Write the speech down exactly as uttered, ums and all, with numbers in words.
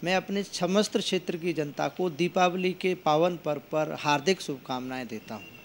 मैं अपने समस्त क्षेत्र की जनता को दीपावली के पावन पर्व पर हार्दिक शुभकामनाएं देता हूं।